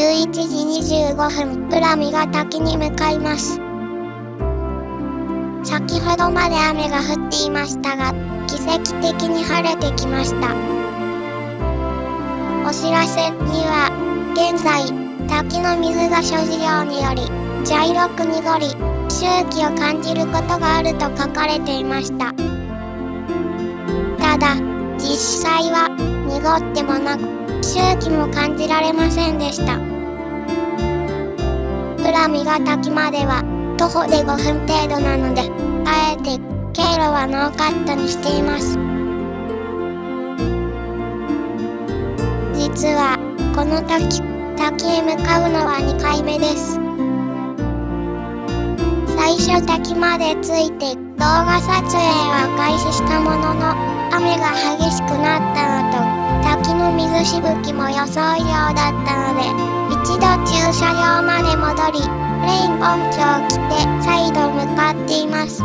11時25分、浦見ヶ滝に向かいます。先ほどまで雨が降っていましたが、奇跡的に晴れてきました。お知らせには、現在、滝の水が諸事情により、茶色く濁り、周期を感じることがあると書かれていました。ただ、実際は、濁ってもなく、周期も感じられませんでした。浦見ヶ滝までは、徒歩で5分程度なので、あえて、経路はノーカットにしています。実は、この滝へ向かうのは2回目です。最初滝まで着いて動画撮影は開始したものの、雨が激しくなったのと、滝の水しぶきも予想以上だったので、一度駐車場まで戻り、レインポンチョを着て再度向かっています。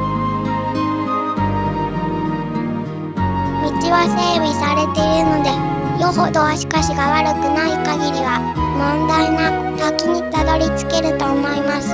道は整備されているので、よほど足腰が悪くない限りは問題なく滝にたどり着けると思います。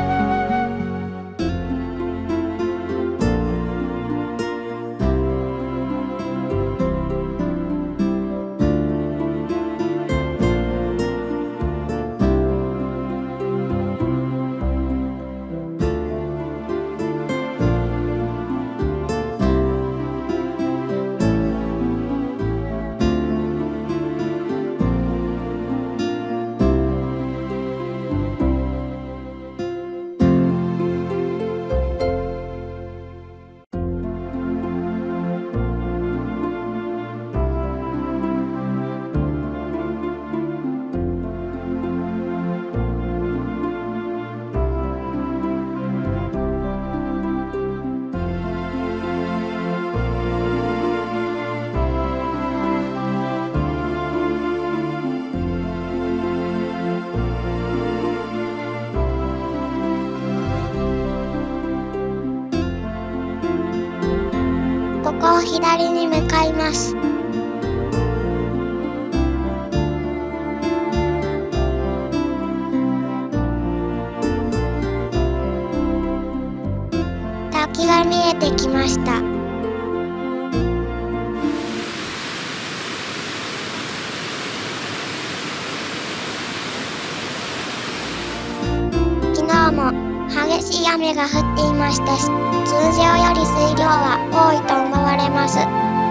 ここを左に向かいます。滝が見えてきました。昨日も激しい雨が降っていましたし、通常より水量は多いと思われます。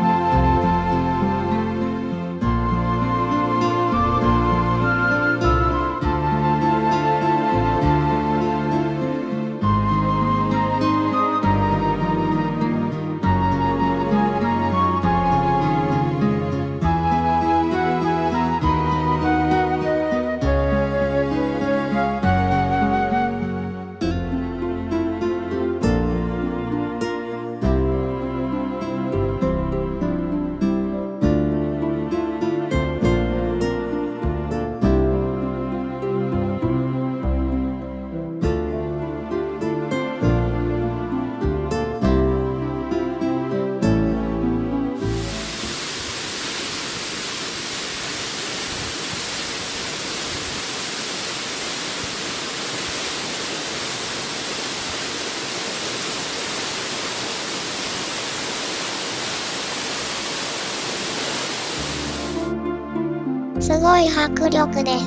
すごい迫力です。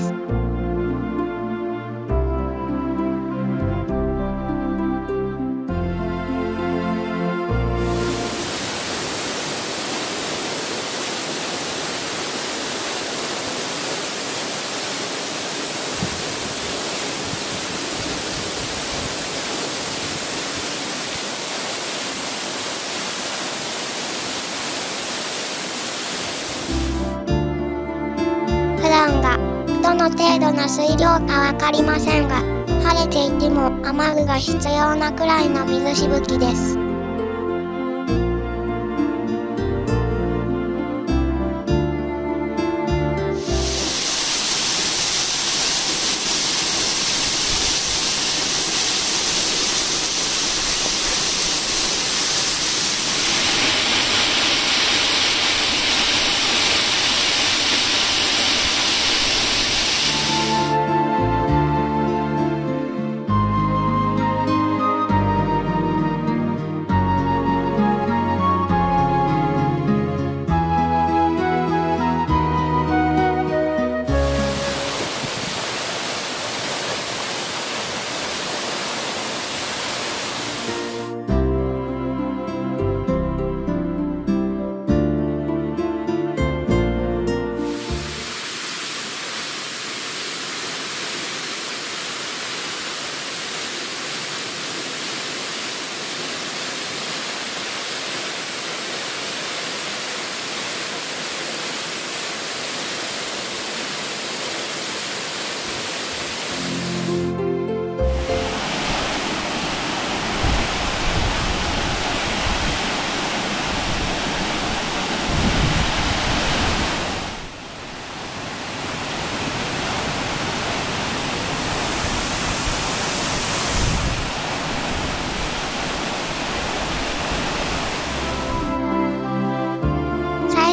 どの程度の水量かわかりませんが、晴れていても雨具が必要なくらいの水しぶきです。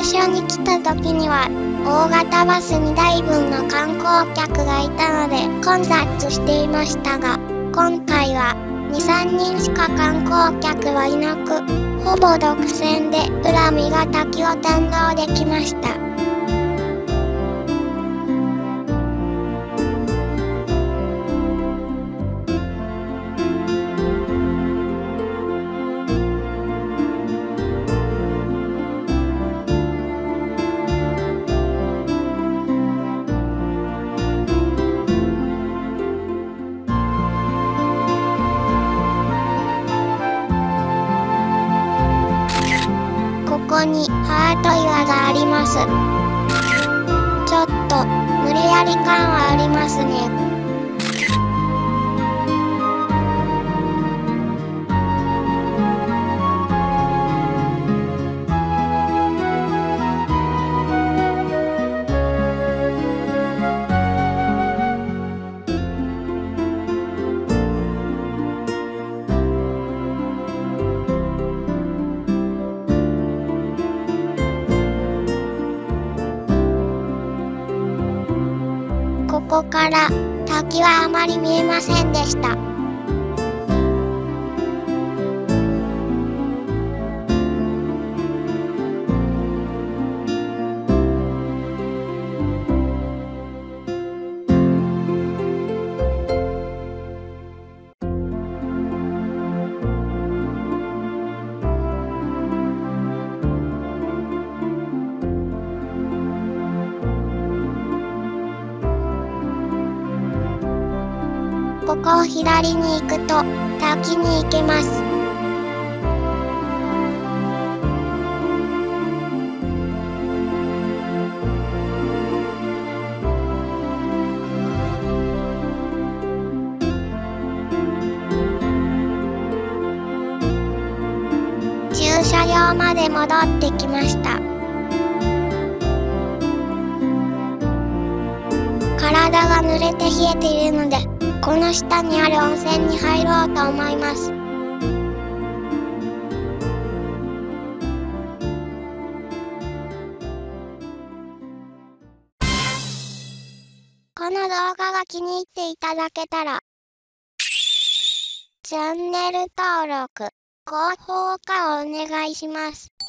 所に来た時には、大型バス2台分の観光客がいたので混雑していましたが、今回は2、3人しか観光客はいなく、ほぼ独占で裏見ヶ滝を堪能できました。ここにハート岩があります。ちょっと無理やり感はありますね。ここから滝はあまり見えませんでした。ここを左に行くと滝に行けます。駐車場まで戻ってきました。体が濡れて冷えているので、この下にある温泉に入ろうと思います。この動画が気に入っていただけたら、チャンネル登録、高評価をお願いします。